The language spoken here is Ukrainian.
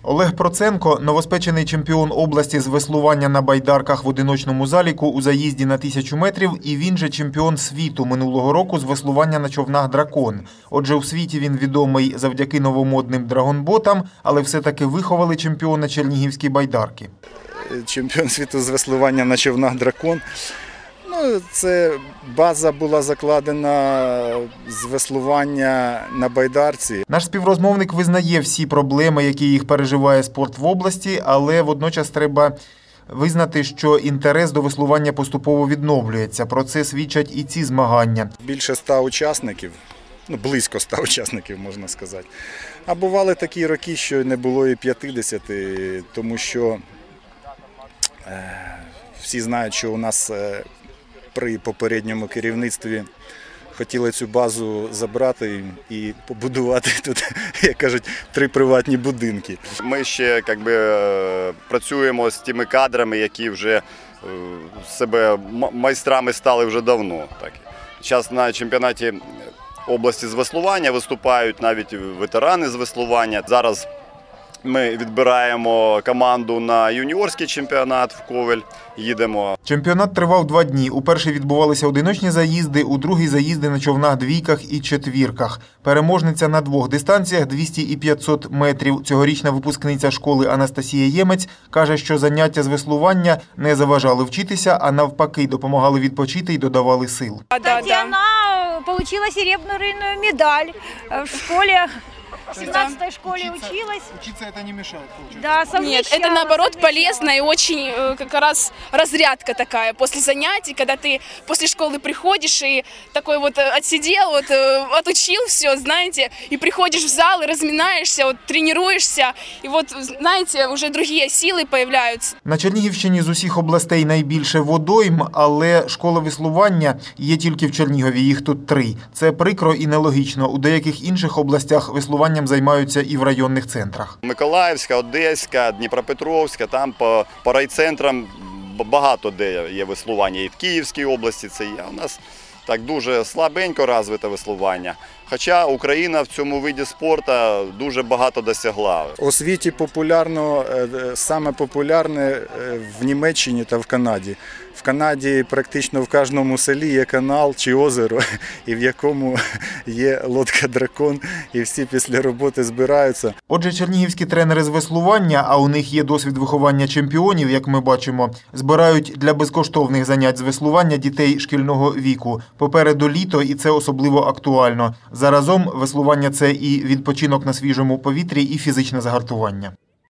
Олег Проценко – новоспечений чемпіон області з веслування на байдарках в одиночному заліку у заїзді на 1000 метрів, і він же чемпіон світу минулого року з веслування на човнах «Дракон». Отже, у світі він відомий завдяки новомодним драгонботам, але все-таки виховали чемпіона чернігівські байдарки. Чемпіон світу з веслування на човнах «Дракон». Це база була закладена з веслування на байдарці. Наш співрозмовник визнає всі проблеми, які їх переживає спорт в області, але водночас треба визнати, що інтерес до веслування поступово відновлюється. Про це свідчать і ці змагання. Більше 100 учасників, близько 100 учасників, можна сказати. А бували такі роки, що не було і 50, тому що всі знають, що у нас при попередньому керівництві хотіли цю базу забрати і побудувати тут, як кажуть, 3 приватні будинки. Ми ще працюємо з тими кадрами, які вже себе майстрами стали вже давно. Зараз на чемпіонаті області з веслування виступають навіть ветерани з веслування. Зараз ми відбираємо команду на юніорський чемпіонат в Ковель, їдемо. Чемпіонат тривав 2 дні. У перший відбувалися одиночні заїзди, у другий – заїзди на човнах двійках і четвірках. Переможниця на 2 дистанціях – 200 і 500 метрів. Цьогорічна випускниця школи Анастасія Ємець каже, що заняття з веслування не заважали вчитися, а навпаки допомагали відпочити і додавали сил. Татьяна отримала серебряную медаль в школі. В 17-й школе училась. Учиться это не мешает, получается? Да, нет, это наоборот полезно и очень как раз разрядка такая после занятий, когда ты после школы приходишь и такой вот отсидел, вот отучил все, знаете, и приходишь в зал и разминаешься, вот тренируешься, и вот, знаете, уже другие силы появляются. На Чернігівщині з усіх областей найбільше водойм, але школа веслування є тільки в Чернігові, їх тут 3. Це прикро і нелогічно. У деяких інших областях веслування займаються і в районних центрах. Миколаївська, Одеська, Дніпропетровська, там по райцентрам багато де є веслування. І в Київській області це є. У нас так дуже слабенько розвите веслування. Хоча Україна в цьому виді спорту дуже багато досягла. У світі популярно, саме популярне в Німеччині та в Канаді. В Канаді практично в кожному селі є канал чи озеро, і в якому є лодка «Дракон», і всі після роботи збираються. Отже, чернігівські тренери з веслування, а у них є досвід виховання чемпіонів, як ми бачимо, збирають для безкоштовних занять з веслування дітей шкільного віку. Попереду літо, і це особливо актуально. Заразом веслування – це і відпочинок на свіжому повітрі, і фізичне загартування.